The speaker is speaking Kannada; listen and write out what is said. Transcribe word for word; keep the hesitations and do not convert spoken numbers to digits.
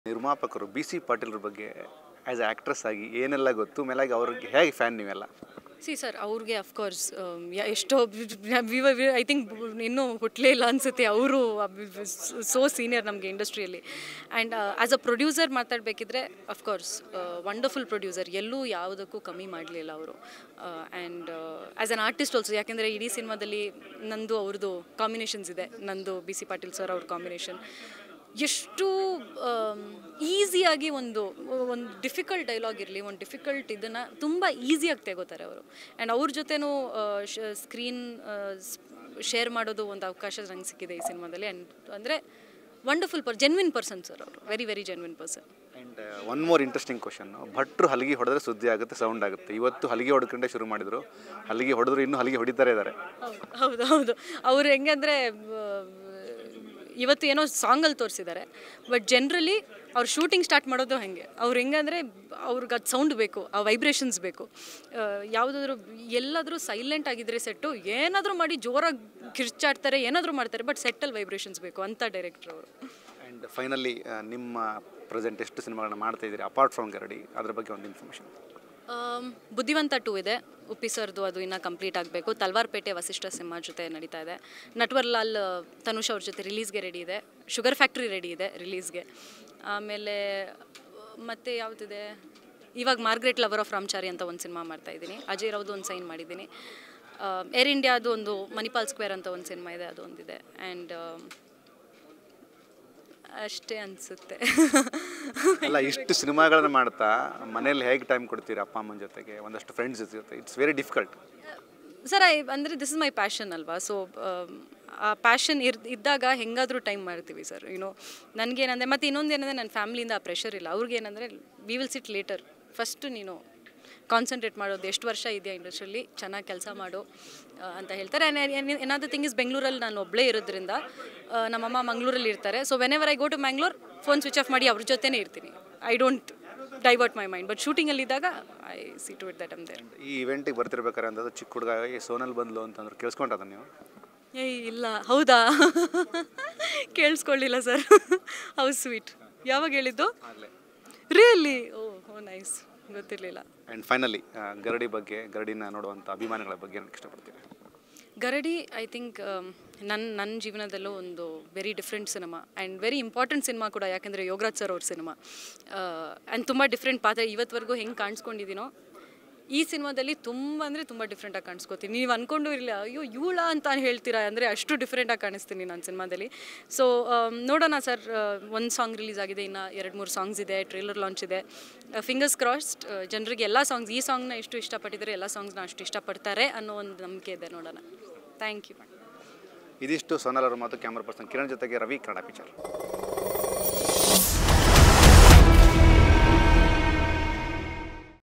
ನಿರ್ಮಾಪಕರು ಬಿ ಸಿ ಪಾಟೀಲ್ರ ಬಗ್ಗೆ ಆ್ಯಸ್ ಎ ಆ್ಯಕ್ಟ್ರೆಸ್ ಆಗಿ ಏನೆಲ್ಲ ಗೊತ್ತು, ಮೇಲಾಗಿ ಅವ್ರಿಗೆ ಹೇಗೆ ಫ್ಯಾನ್ ನೀವೆಲ್ಲ? ಸಿ ಸರ್, ಅವ್ರಿಗೆ ಅಫ್ಕೋರ್ಸ್ ಎಷ್ಟೋ ಐ ಥಿಂಕ್ ಇನ್ನೂ ಹುಟ್ಟಲೇ ಇಲ್ಲ ಅನಿಸುತ್ತೆ. ಅವರು ಸೋ ಸೀನಿಯರ್ ನಮಗೆ ಇಂಡಸ್ಟ್ರಿಯಲ್ಲಿ. ಆ್ಯಂಡ್ ಆ್ಯಸ್ ಅ ಪ್ರೊಡ್ಯೂಸರ್ ಮಾತಾಡಬೇಕಿದ್ರೆ ಅಫ್ಕೋರ್ಸ್ ವಂಡರ್ಫುಲ್ ಪ್ರೊಡ್ಯೂಸರ್, ಎಲ್ಲೂ ಯಾವುದಕ್ಕೂ ಕಮ್ಮಿ ಮಾಡಲಿಲ್ಲ ಅವರು. And as an artist also, ಯಾಕೆಂದರೆ ಇಡೀ ಸಿನಿಮಾದಲ್ಲಿ ನಂದು ಅವ್ರದ್ದು ಕಾಂಬಿನೇಷನ್ಸ್ ಇದೆ. ನಂದು ಬಿ ಸಿ ಪಾಟೀಲ್ ಸರ್ ಅವ್ರ ಕಾಂಬಿನೇಷನ್ ಎಷ್ಟು ಈಸಿಯಾಗಿ ಒಂದು ಒಂದು ಡಿಫಿಕಲ್ಟ್ ಡೈಲಾಗ್ ಇರಲಿ, ಒಂದು ಡಿಫಿಕಲ್ಟ್ ಇದನ್ನು ತುಂಬ ಈಸಿಯಾಗಿ ತೆಗೋತಾರೆ ಅವರು. ಆ್ಯಂಡ್ ಅವ್ರ ಜೊತೆನೂ ಸ್ಕ್ರೀನ್ ಶೇರ್ ಮಾಡೋದು ಒಂದು ಅವಕಾಶ ನಂಗೆ ಸಿಕ್ಕಿದೆ ಈ ಸಿನಿಮಾದಲ್ಲಿ. ಆ್ಯಂಡ್ ಅಂದರೆ wonderful per genuine person sir ಅವರು, very very genuine person. And one more interesting question, ಭಟ್ರು ಹಲಗಿ ಹೊಡೆದ್ರೆ ಸುದ್ದಿ ಆಗುತ್ತೆ, ಸೌಂಡ್ ಆಗುತ್ತೆ. ಇವತ್ತು ಹಲಗಿ ಹೊಡ್ಕೊಂಡೆ ಶುರು ಮಾಡಿದರು, ಹಲಗಿ ಹೊಡೆದ್ರು ಇನ್ನೂ ಹಲಗಿ ಹೊಡಿತಾರೆ ಇದ್ದಾರೆ. ಹೌದು ಹೌದು ಅವರು ಹೆಂಗೆ ಅಂದರೆ ಇವತ್ತು ಏನೋ ಸಾಂಗಲ್ಲಿ ತೋರಿಸಿದ್ದಾರೆ, ಬಟ್ ಜನರಲಿ ಅವ್ರು ಶೂಟಿಂಗ್ ಸ್ಟಾರ್ಟ್ ಮಾಡೋದು ಹಾಗೆ. ಅವ್ರು ಹೆಂಗೆ ಅಂದರೆ ಅವ್ರಿಗೆ ಅದು ಸೌಂಡ್ ಬೇಕು, ಆ ವೈಬ್ರೇಷನ್ಸ್ ಬೇಕು. ಯಾವುದಾದ್ರೂ ಎಲ್ಲಾದರೂ ಸೈಲೆಂಟ್ ಆಗಿದ್ದರೆ ಸೆಟ್ಟು, ಏನಾದರೂ ಮಾಡಿ ಜೋರಾಗಿ ಕಿರ್ಚಾಡ್ತಾರೆ, ಏನಾದರೂ ಮಾಡ್ತಾರೆ, ಬಟ್ ಸೆಟ್ಟಲ್ಲಿ ವೈಬ್ರೇಷನ್ಸ್ ಬೇಕು ಅಂತ ಡೈರೆಕ್ಟ್ರ್ ಅವರು. ಆ್ಯಂಡ್ ಫೈನಲಿ ನಿಮ್ಮ ಪ್ರೆಸೆಂಟ್ ಎಷ್ಟು ಸಿನಿಮಾಗಳನ್ನ ಮಾಡ್ತಾ ಇದ್ದೀರಿ ಅಪಾರ್ಟ್ ಫ್ರಮ್ ಗರಡಿ, ಅದ್ರ ಬಗ್ಗೆ ಒಂದು ಇನ್ಫಾರ್ಮೇಷನ್? ಬುದ್ಧಿವಂತ ಟೂ ಇದೆ, ಉಪ್ಪಿ ಸರ್ದು, ಅದು ಇನ್ನೂ ಕಂಪ್ಲೀಟ್ ಆಗಬೇಕು. ತಲ್ವಾರ್ಪೇಟೆ ವಸಿಷ್ಠ ಸಿನಿಮಾ ಜೊತೆ ನಡೀತಾ ಇದೆ. ನಟ್ವರ್ಲಾಲ್ ತನುಷ್ ಅವ್ರ ಜೊತೆ ರಿಲೀಸ್ಗೆ ರೆಡಿ ಇದೆ. ಶುಗರ್ ಫ್ಯಾಕ್ಟ್ರಿ ರೆಡಿ ಇದೆ ರಿಲೀಸ್ಗೆ. ಆಮೇಲೆ ಮತ್ತು ಯಾವುದಿದೆ, ಇವಾಗ ಮಾರ್ಗ್ರೆಟ್ ಲವರ್ ಆಫ್ ರಾಮ್ಚಾರಿ ಅಂತ ಒಂದು ಸಿನಿಮಾ ಮಾಡ್ತಾಯಿದ್ದೀನಿ. ಅಜಯ್ ರಾವ್ದು ಒಂದು ಸೈನ್ ಮಾಡಿದ್ದೀನಿ. ಏರ್ ಇಂಡಿಯಾದು ಒಂದು ಮಣಿಪಾಲ್ ಸ್ಕ್ವೇರ್ ಅಂತ ಒಂದು ಸಿನಿಮಾ ಇದೆ, ಅದು ಒಂದಿದೆ. ಆ್ಯಂಡ್ ಅಷ್ಟೇ ಅನಿಸುತ್ತೆ. ಅಲ್ಲ, ಇಷ್ಟು ಸಿನಿಮಾಗಳನ್ನ ಮಾಡ್ತಾ ಮನೇಲಿ ಹೇಗೆ ಟೈಮ್ ಕೊಡ್ತೀರಾ ಅಪ್ಪ ಅಮ್ಮನ ಜೊತೆಗೆ, ಒಂದಷ್ಟು ಫ್ರೆಂಡ್ಸ್ ಜೊತೆ? It's very difficult sir. I ಅಂದರೆ ದಿಸ್ ಇಸ್ ಮೈ ಪ್ಯಾಷನ್ ಅಲ್ವಾ. ಸೊ ಆ ಪ್ಯಾಷನ್ ಇರ್ ಇದ್ದಾಗ ಹೆಂಗಾದರೂ ಟೈಮ್ ಮಾಡ್ತೀವಿ ಸರ್. ಯುನೋ ನನಗೇನಂದರೆ, ಮತ್ತು ಇನ್ನೊಂದು ಏನಂದರೆ ನನ್ನ ಫ್ಯಾಮಿಲಿಯಿಂದ ಆ ಪ್ರೆಷರ್ ಇಲ್ಲ. ಅವ್ರಿಗೇನಂದರೆ we will sit later, first ನೀನು ಕಾನ್ಸಂಟ್ರೇಟ್ ಮಾಡೋದು, ಎಷ್ಟು ವರ್ಷ ಇದೆಯಾ ಇಂಡಸ್ಟ್ರಿಯಲ್ಲಿ, ಚೆನ್ನಾಗಿ ಕೆಲಸ ಮಾಡು ಅಂತ ಹೇಳ್ತಾರೆ. ಏನಾದರೂ ಥಿಂಗ್ ಇಸ್, ಬೆಂಗಳೂರಲ್ಲಿ ನಾನು ಒಬ್ಬಳೇ ಇರೋದ್ರಿಂದ, ನಮ್ಮಮ್ಮ ಮಂಗಳೂರಲ್ಲಿ ಇರ್ತಾರೆ. So whenever I go to Mangalore, phone switch off ಮಾಡಿ ಅವ್ರ ಜೊತೆನೇ ಇರ್ತೀನಿ. I don't divert my mind. But ಶೂಟಿಂಗಲ್ಲಿದ್ದಾಗ I see to it that I'm there. ಈ ಇವೆಂಟಿಗೆ ಬರ್ತಿರ್ಬೇಕಾರೆ ಅಂದದ್ದು ಚಿಕ್ಕ ಹುಡುಗ ಸೋನಲ್ ಬಂದ್ಲು ಅಂತಂದ್ರೆ ಕೇಳಿಸ್ಕೊಂಡದ ನೀವು? ಏಯ್ ಇಲ್ಲ, ಹೌದಾ? ಕೇಳಿಸ್ಕೊಳ್ಳಿಲ್ಲ ಸರ್. How sweet. ಯಾವಾಗ ಹೇಳಿದ್ದು? ರಿಯಲಿ? ಓ ಹೋ ನೈಸ್, ಗೊತ್ತಿರಲಿಲ್ಲ. ಆ್ಯಂಡ್ ಫೈನಲಿ ಗರಡಿ ಬಗ್ಗೆ, ಗರಡಿನ ನೋಡುವಂಥ ಅಭಿಮಾನಿಗಳ ಬಗ್ಗೆ ಏನಕ್ಕೆ ಇಷ್ಟಪಡ್ತೀವಿ? ಗರಡಿ ಐ ಥಿಂಕ್ ನನ್ನ ನನ್ನ ಜೀವನದಲ್ಲೂ ಒಂದು very different cinema and very important cinema ಕೂಡ. ಯಾಕೆಂದರೆ ಯೋಗರಾಜ್ ಸರ್ ಅವ್ರ ಸಿನಿಮಾ ಆ್ಯಂಡ್ ತುಂಬ ಡಿಫ್ರೆಂಟ್ ಪಾತ್ರ. ಇವತ್ತವರೆಗೂ ಹೆಂಗೆ ಕಾಣಿಸ್ಕೊಂಡಿದ್ದೀನೋ ಈ ಸಿನಿಮಾದಲ್ಲಿ ತುಂಬ ಅಂದರೆ ತುಂಬ ಡಿಫ್ರೆಂಟಾಗಿ ಕಾಣಿಸ್ಕೋತೀನಿ. ನೀವು ಅಂದ್ಕೊಂಡು ಇರಲಿಲ್ಲ, ಅಯ್ಯೋ ಇವಳ ಅಂತ ಹೇಳ್ತೀರಾ ಅಂದರೆ ಅಷ್ಟು ಡಿಫ್ರೆಂಟಾಗಿ ಕಾಣಿಸ್ತೀನಿ ನಾನು ಸಿನಿಮಾದಲ್ಲಿ. ಸೊ ನೋಡೋಣ ಸರ್. ಒಂದು ಸಾಂಗ್ ರಿಲೀಸ್ ಆಗಿದೆ, ಇನ್ನು ಎರಡು ಮೂರು ಸಾಂಗ್ಸ್ ಇದೆ, ಟ್ರೇಲರ್ ಲಾಂಚ್ ಇದೆ. ಫಿಂಗರ್ಸ್ ಕ್ರಾಸ್ಡ್, ಜನರಿಗೆ ಎಲ್ಲ ಸಾಂಗ್ಸ್, ಈ ಸಾಂಗ್ನ ಎಷ್ಟು ಇಷ್ಟಪಟ್ಟಿದ್ದಾರೆ, ಎಲ್ಲ ಸಾಂಗ್ಸ್ನ ಅಷ್ಟು ಇಷ್ಟಪಡ್ತಾರೆ ಅನ್ನೋ ಒಂದು ನಂಬಿಕೆ ಇದೆ. ನೋಡೋಣ. Thank you. ಇದಿಷ್ಟು ಸೋನಲ್ ಅವರ ಮಾತು. ಕ್ಯಾಮರಾ ಪರ್ಸನ್ ಕಿರಣ್ ಜೊತೆಗೆ ರವಿ, ಕನ್ನಡ ಪಿಕ್ಚರ್.